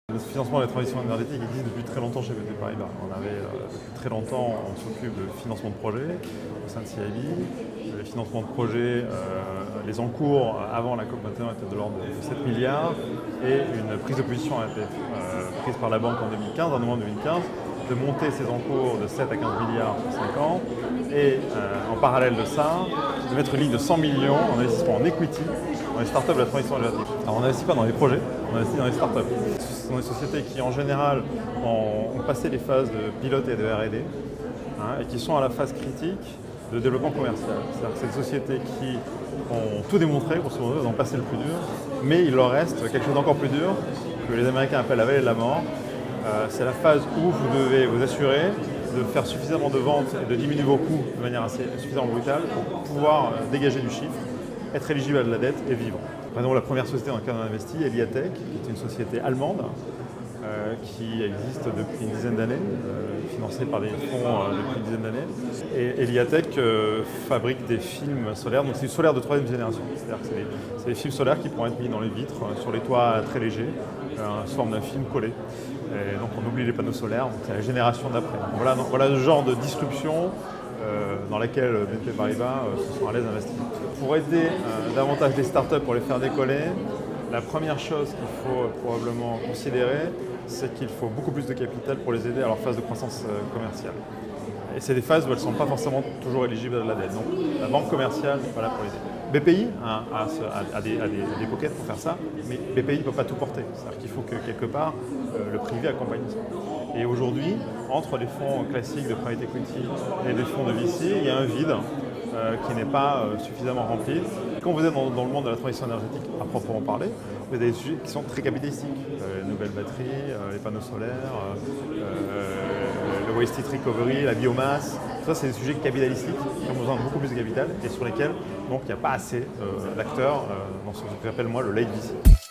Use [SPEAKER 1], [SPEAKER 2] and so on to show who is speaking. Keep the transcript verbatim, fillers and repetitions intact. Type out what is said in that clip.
[SPEAKER 1] Le financement de la transition énergétique existe depuis très longtemps chez B N P Paribas. On avait euh, depuis très longtemps, on s'occupe de financement de projets au sein de C I B. Les financements de projets, euh, les encours avant la COP vingt et un étaient de l'ordre de sept milliards et une prise de position a été euh, prise par la banque en deux mille quinze, en novembre deux mille quinze, de monter ces encours de sept à quinze milliards sur cinq ans et euh, en parallèle de ça, de mettre une ligne de cent millions en investissement en equity dans les startups de la transition énergétique. Alors on n'investit pas dans les projets, on investit dans les startups. Ce sont des sociétés qui en général ont, ont passé les phases de pilote et de R et D hein, et qui sont à la phase critique de développement commercial. C'est-à-dire que c'est des sociétés qui ont tout démontré, grosso modo, ils ont passé le plus dur, mais il leur reste quelque chose d'encore plus dur que les Américains appellent la vallée de la mort. Euh, c'est la phase où vous devez vous assurer de faire suffisamment de ventes et de diminuer vos coûts de manière assez suffisamment brutale pour pouvoir euh, dégager du chiffre, être éligible à de la dette et vivre. Par exemple, la première société dans laquelle on a investi, Eliatech, qui est une société allemande euh, qui existe depuis une dizaine d'années, euh, financée par des fonds euh, depuis une dizaine d'années. Et Eliatech euh, fabrique des films solaires, donc c'est du solaire de troisième génération. C'est-à-dire que c'est des, c'est des films solaires qui pourront être mis dans les vitres, euh, sur les toits très légers, euh, sous forme d'un film collé. Et donc on oublie les panneaux solaires, donc c'est la génération d'après. Voilà, donc voilà le genre de disruption euh, dans laquelle B N P Paribas euh, se sont à l'aise d'investir. Pour aider euh, davantage les startups, pour les faire décoller, la première chose qu'il faut probablement considérer, c'est qu'il faut beaucoup plus de capital pour les aider à leur phase de croissance euh, commerciale. Et c'est des phases où elles ne sont pas forcément toujours éligibles à la dette. Donc la banque commerciale n'est pas là pour les aider. B P I a, a, a, des, a, des, a des pockets pour faire ça, mais B P I ne peut pas tout porter. C'est-à-dire qu'il faut que quelque part euh, le privé accompagne ça. Et aujourd'hui, entre les fonds classiques de private equity et les fonds de V C, il y a un vide euh, qui n'est pas euh, suffisamment rempli. Quand vous êtes dans, dans le monde de la transition énergétique à proprement parler, vous avez des sujets qui sont très capitalistiques. Euh, les nouvelles batteries, euh, les panneaux solaires, euh, le waste heat recovery, la biomasse. Tout ça, c'est des sujets capitalistiques qui ont besoin de beaucoup plus de capital et sur lesquels donc il n'y a pas assez euh, d'acteurs euh, dans ce que j'appelle moi le late V C.